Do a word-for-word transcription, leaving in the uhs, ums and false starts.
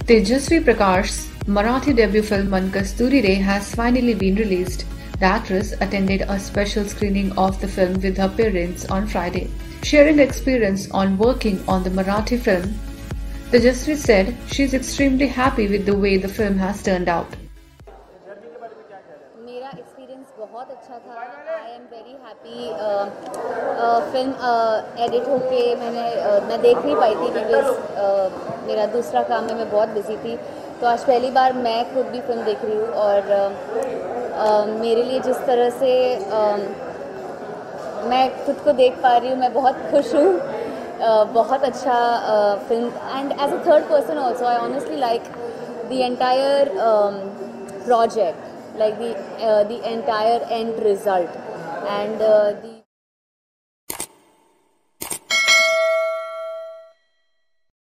Tejasswi Prakash's Marathi debut film Mann Kasturi Re has finally been released. The actress attended a special screening of the film with her parents on Friday. Sharing the experience on working on the Marathi film, Tejasswi said she is extremely happy with the way the film has turned out. मेरा experience बहुत अच्छा था. I am very happy. Film edit होके मैंने uh, मैं देख नहीं पाई थी बिकॉज uh, मेरा दूसरा काम में मैं बहुत बिजी थी. तो आज पहली बार मैं खुद भी फिल्म देख रही हूँ और uh, uh, मेरे लिए जिस तरह से uh, मैं खुद को देख पा रही हूँ, मैं बहुत खुश हूँ. uh, बहुत अच्छा film and as a third person also I honestly like the entire project, like the uh, the entire end result and uh, the